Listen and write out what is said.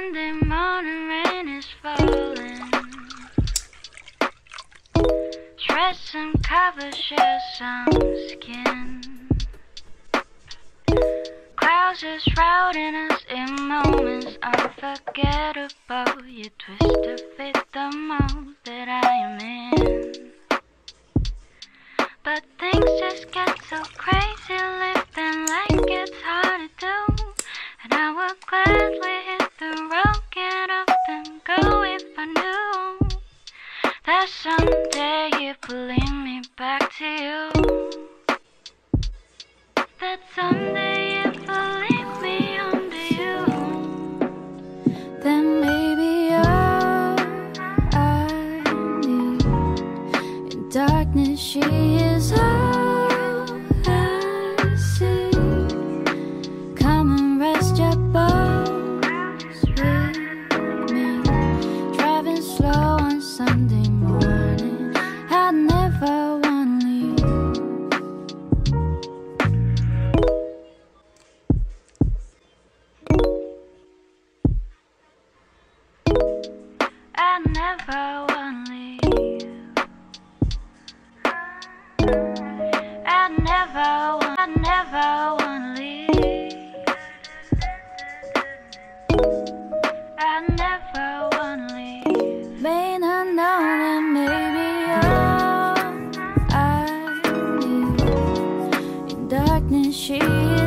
Sunday morning rain is falling. Dress and cover, share some skin. Clouds are shrouding us in moments unforgettable. You twist to fit the mold that I am in. But things just get so crazy, living like it's hard to do. And I would gladly hit the road, get up and go if I knew that someday it would lead me back to you. That someday it will lead me home to you. Then maybe all I need in darkness, she is all I see. Come and rest your bones with me. Driving slow on Sunday morning, I never wanna leave. I never wanna leave. I never wanna leave. I never wanna leave. May not know that maybe all I need in darkness, she